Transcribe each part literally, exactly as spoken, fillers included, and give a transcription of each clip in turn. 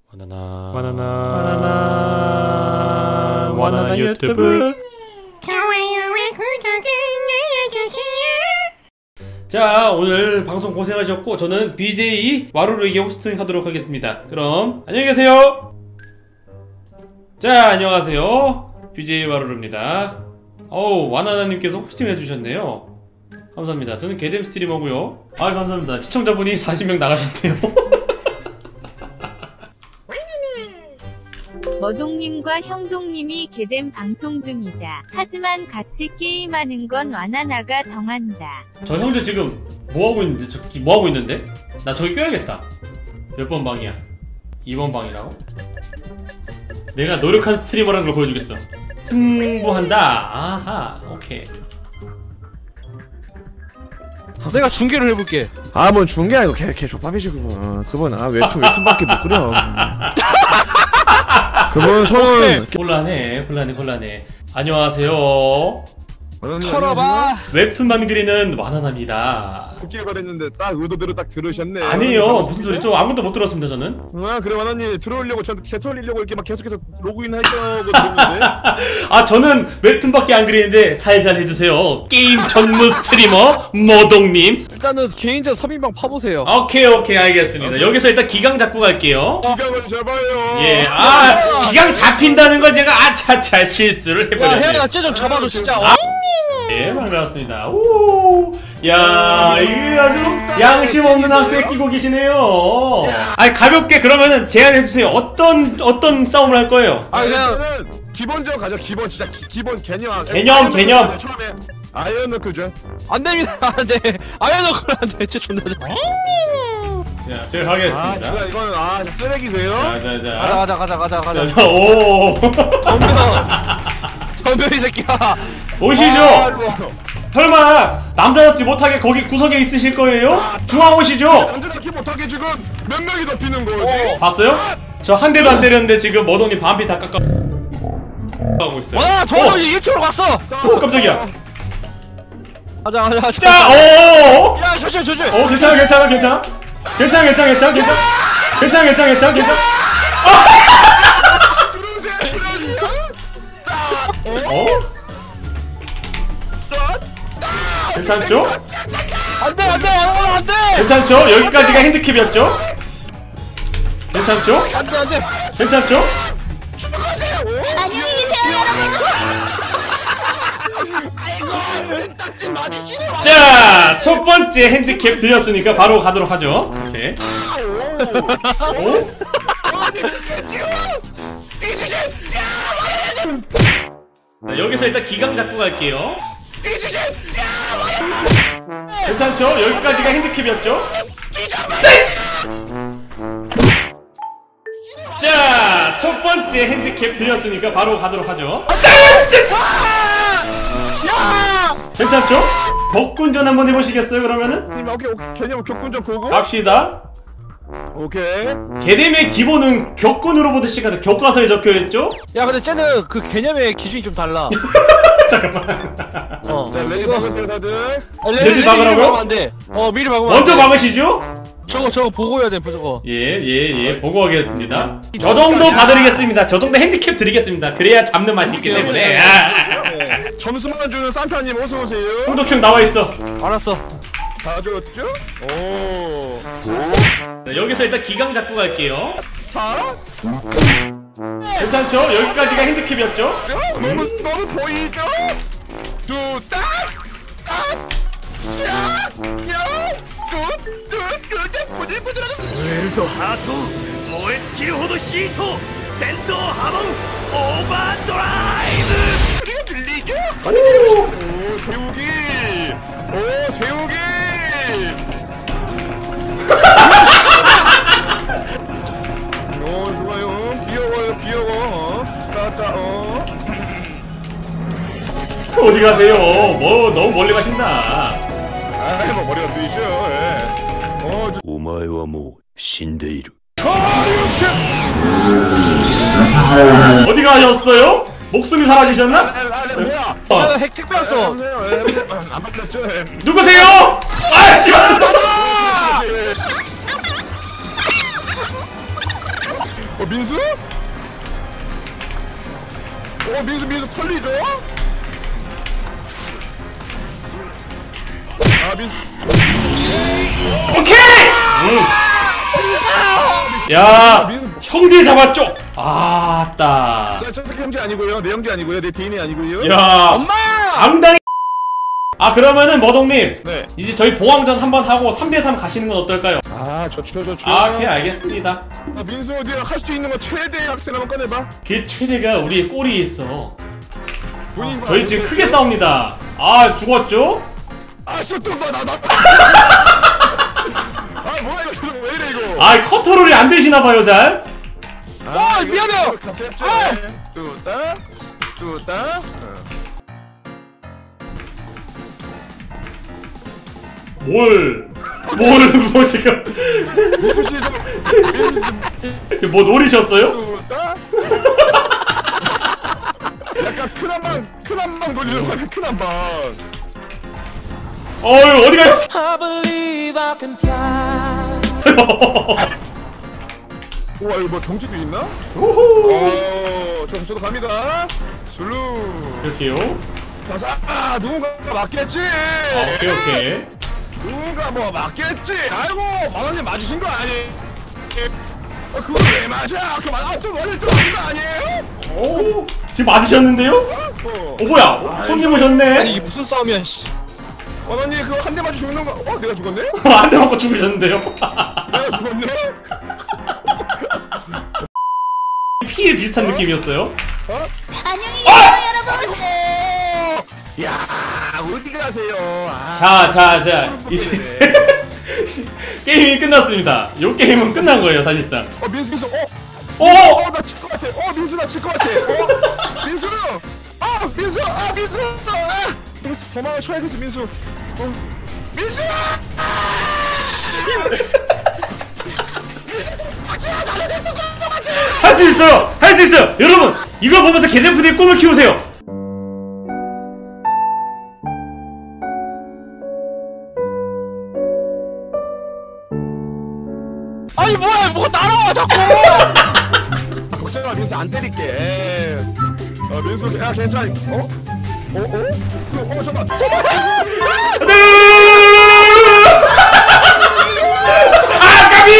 바나나 바나나 바나나 바나나 유튜브 좋아요와 구독을 눌러주세요. 자, 오늘 방송 고생하셨고 저는 비제이 와루루에게 호스팅 하도록 하겠습니다. 그럼 안녕히 계세요. 자, 안녕하세요, 비제이 와루루입니다. 어우, 와나나님께서 호스팅 해주셨네요. 감사합니다. 저는 개뎀 스트리머고요. 아, 감사합니다. 시청자분이 사십 명 나가셨네요. 머동님과 형동님이 개뎀 방송 중이다. 하지만 같이 게임하는 건 와나나가 정한다. 저 형제 지금 뭐하고 있는데? 저, 뭐하고 있는데? 나 저기 껴야겠다. 몇 번 방이야? 이 번 방이라고? 내가 노력한 스트리머라는 걸 보여주겠어. 승부한다. 아하, 오케이. 내가 중계를 해볼게. 아, 뭔 중계 아니고 걔, 걔 족밥이지 그분. 그분 아 웹툰 웹툰밖에 못 그려. 그분 손은 곤란해, 곤란해, 곤란해. 안녕하세요. 털어봐. 웹툰만 그리는 와나나입니다. 웃기게 말했는데 딱 의도대로 딱 들으셨네. 아니에요, 무슨 소리? 좀 아무것도 못 들었습니다, 저는. 아, 그래 와나님 들어오려고 저한테 개털 올리려고 이렇게 막 계속해서 로그인 하려고 들었는데. 아, 저는 웹툰밖에 안 그리는데 살살 해주세요. 게임 전문 스트리머 머동님. 일단은 개인전 삼 인방 파보세요. 오케이, 오케이, 알겠습니다. 여기서 일단 기강 잡고 갈게요. 기강을 잡아요. 예, 아, 기강 잡힌다는 건 제가 아차차 실수를 야, 해버렸네요. 혜연아 쟤좀 잡아줘 진짜. 아, 예, 반갑습니다. 오, 야, 이게 아주 양심 없는 학생 끼고 계시네요. 아니, 가볍게 그러면은 제안해주세요. 어떤 어떤 싸움을 할 거예요? 아, 그냥 기본적으로 가자. 기본 진짜 기, 기본 개념. 개념, 개념. 처음에 아이언 너클죠. 안 됩니다. 안 돼. 아예 너클 안 돼. 쟤 존나 좋아. 자, 제가 아, 하겠습니다. 진짜 이거는 아, 진짜 쓰레기세요. 자, 자, 자. 가자 가자 가자 가자 가자. 자, 자, 오. 덤벼. 덤벼 이 새끼야. 오시죠. 아, 좋아. 설마 남자답지 못하게 거기 구석에 있으실 거예요? 중앙 오시죠. 남자답게 못하게 지금 몇 명이 더 피는 거지? 봤어요? 저 한 대도 안 때렸는데 지금 머동이 반피 다 깎아 하고 있어요. 와, 저 어! 저 일 층으로 갔어. 오, 깜짝이야. 가자 가자 가자. 자, 오. 야, 조심 조심. 어, 괜찮아, 괜찮아, 괜찮아. 괜찮아, 괜찮아, 괜찮아, 괜찮아. 괜찮아, 괜찮아, 괜찮아, 괜찮아. 어? 괜찮죠? 안돼 안돼 안돼. 괜찮죠? 여기까지가 핸드캡이었죠? 괜찮죠? 안돼 안돼. 괜찮죠? 안녕히 계세요, 여러분. 자, 첫 번째 핸디캡 드렸으니까 바로 가도록 하죠. 오케이. 오? 자, 여기서 일단 기강 잡고 갈게요. 괜찮죠? 여기까지가 핸디캡이었죠? 자, 첫 번째 핸디캡 드렸으니까 바로 가도록 하죠. 괜찮죠? 격군전 한번 해보시겠어요, 그러면은? 님, 오케이, 오케이. 개념 격군전 보고. 갑시다. 오케이. 개뎀의 기본은 격군으로 보듯이 가도 교과서에 적혀있죠? 야, 근데 쟤는 그 개념의 기준이 좀 달라. 잠깐만. 어. 자, 레디 박으세요, 다들. 아, 레디 레디 레디 박으라고요? 미리 박으면 안 돼. 어, 미리 박으면 먼저 안 돼. 막으시죠? 저거 저거 보고 해야 돼, 저거. 예, 예, 예. 보고하겠습니다. 저 정도 봐드리겠습니다. 저 정도 핸디캡 드리겠습니다. 그래야 잡는 맛이 있기 때문에. 아, 점수만 주는 산타님 어서 오세요. 홍덕충 나와있어. 알았어. 다 줬죠? 오. 자, 여기서 일단 기강 잡고 갈게요. 다? 괜찮죠? 여기까지가 핸디캡이었죠? 너무 너무 보이죠? 두 딱, 딱, 샤, 야, 굿굿굿 부들부들하다. 웰소 하트燃え尽きるほどヒート戦闘波紋オーバードライブ 소리가 들리죠? 오, 세우기. 오, 세우기. 어, 좋아요. 귀여워요, 귀여워. 따따, 어. 어디 가세요? 뭐, 너무 멀리 가신다. 아, 뭐 머리가 쓰이죠. 예. 어, 저... お前はもう死んでいる 어디 가셨어요? 목숨이 사라지셨나? 아, 아, 뭐야? 어. 야, 핵 택배 왔어. 안 바뀌었죠? 누구세요? 아, 씨발! 어 민수? 어 민수 민수 털리죠? 아 민수 오케이! 응. 야, 형제 잡았죠? 아따. 자, 저 새끼 형제 아니고요. 내 형제 아니고요. 내 대인이 아니고요. 야, 엄마! 앙당이. 아, 그러면은 머동님. 네. 이제 저희 봉황전 한번 하고 삼 대 삼 가시는 건 어떨까요? 아, 좋죠, 좋죠. 아, 오케이, 알겠습니다. 아, 민수 어디 할 수 있는 거 최대 학생 한번 꺼내봐. 그 최대가 우리의 꼬리에 있어. 본인 저희 지금 크게 싸웁니다. 아, 죽었죠? 아, 쇼트 봐, 나, 나. 아, 뭐야 이거 왜 이래 이거? 아, 컨트롤이 안 되시나봐요, 잘. 아, 미안해요. 아, 뚜따, 뚜따. 뭘, 뭘, 뭐 지금. 민수 씨 좀, 뭐 노리셨어요? 뚜따. 약간 큰 한방, 큰 한방 돌리는 거야, 큰 한방. 어휴, 어디 가셨어? 우와, 이거 뭐 경주도 있나? 우후. 어, 저, 저도 갑니다. 슬루. 이렇게요. 자자, 아, 누군가 맞겠지. 아, 오케이, 오케이. 누군가 뭐 맞겠지. 아이고, 만원님 맞으신 거 아니에요? 어, 그거 왜 맞아? 그 맞아, 좀 원래 좀 맞은 거 아니에요? 오, 지금 맞으셨는데요? 어, 어, 뭐야? 손님 오셨네? 아니 이게 무슨 싸움이야 씨. 만원님 그거 한 대 맞아 죽는 거. 어, 내가 죽었네? 한 대 맞고 죽으셨는데요? 내가 죽었네? 피에 비슷한 느낌이었어요? 어? 안녕히 계세요, 여러분. 아이고! 야, 어디 가세요? 아, 자, 자, 자. 이제 게임이 끝났습니다. 요 게임은 끝난 거예요, 사실상. 어, 민수 민수, 어, 오! 어, 나 칠 것 같아. 어, 민수 나 칠 것 같아. 어, 민수, 어, 민수, 아, 민수, 아, 민수 도망을 쳐야겠어, 민수. 어, 민수! 할 수 있어요! 할 수 있어요! 여러분! 이거 보면서 개젠푸드의 꿈을 키우세요! 아니 뭐야 뭐가 날아와 자꾸. 아, 걱정 마, 민수 안 때릴게. 어, 민수, 야, 괜찮아. 어? 어, 어? 그, 어, 잠깐. 아, 까비!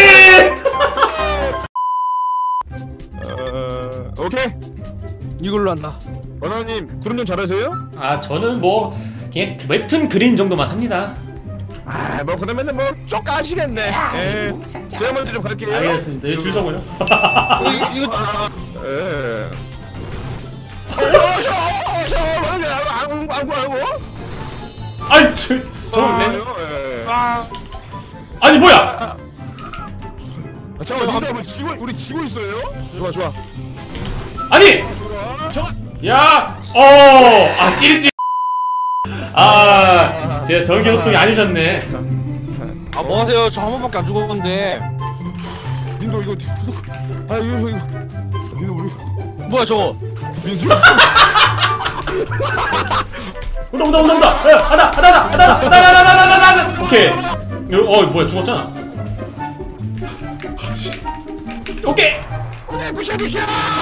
어, 오케이. 이걸로 한다. 원하님, 구름 좀 잘하세요? 아, 저는 뭐 그냥 웹툰 그린 정도만 합니다. 아, 뭐 그러면은 뭐 쪼까시겠네. 예. 제가 먼저 좀 갈게요. 알겠습니다. 여기 줄 서고요. 이거 이거 예. 어, 저, 어, 저, 뭐야, 아구, 아구, 아구. 아니, 저, 저, 아, 네. 예. 아 아니, 뭐야! 아, 잠깐만, 니가 뭐 지고, 우리 지고 있어요? 좋아, 좋아. 아니! 좋아. 야! 어! 아, 찌릿찌릿! 아, 제가 전기 독성이 아니셨네. 아 뭐하세요? 저 한 번밖에 안 죽었는데. 님도 이거, 아, 이거, 이거. 님도 우리. 뭐야 저거? 민수? 온다, 온다, 온다, 온다! 야, 하나, 하나, 하나, 하나, 하나, 하나, 하나, 하나, 하나, 하나! 오케이. 이거, 어, 뭐야, 죽었잖아. 오케이! 부셔, 부셔!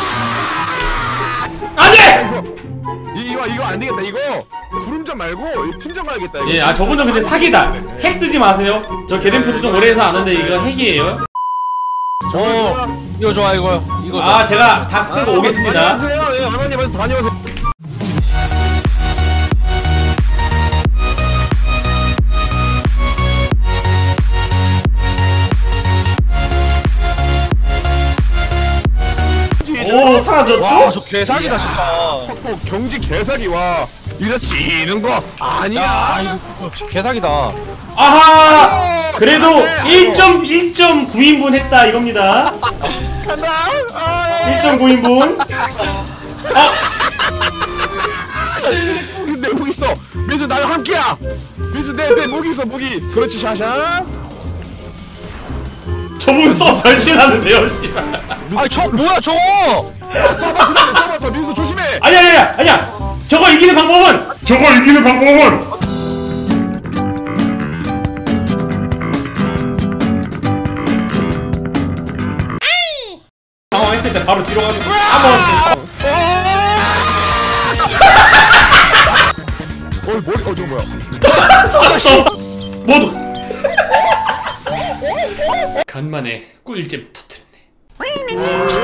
안 돼! 이- 이거 이거 안 되겠다. 이거 구름전 말고 이 팀전 가야겠다. 이거. 예, 아, 저분은 근데 사기다. 핵 쓰지 마세요. 저 개림푸드 좀 오래 해서 아는데 이거 핵이에요. 어 이거 좋아 이거 이거 좋아. 아, 제가 닭 쓰고 오겠습니다. 다녀오세요. 예, 어머님한테 다녀오세요. 오, 사라졌죠? 와저 개사기다 진짜. 어, 경지 개사기 와. 이거 지는 거 아니야. 야 이거 개사기다. 아하! 그래도 일 점 일 점 구 인분 했다 이겁니다. 간다. 아, 일 점 구 인분. 아, 내 목 있어. 민수 나랑 함께야. 민수 내내 목이 있어 목이. 그렇지 샤샤. 저분 써 변신하는데요, 씨발. 아니 저 뭐야 저거? 서버 그다음에 서버 더 민수 조심해. 아니야, 아니야, 아니야. 저거 이기는 방법은 저거 이기는 방법은 했을 때 바로 뒤로 가지고 한번 어 머리 어 저거 뭐야? 쏟았어 모두 간만에 꿀잼 터뜨렸네.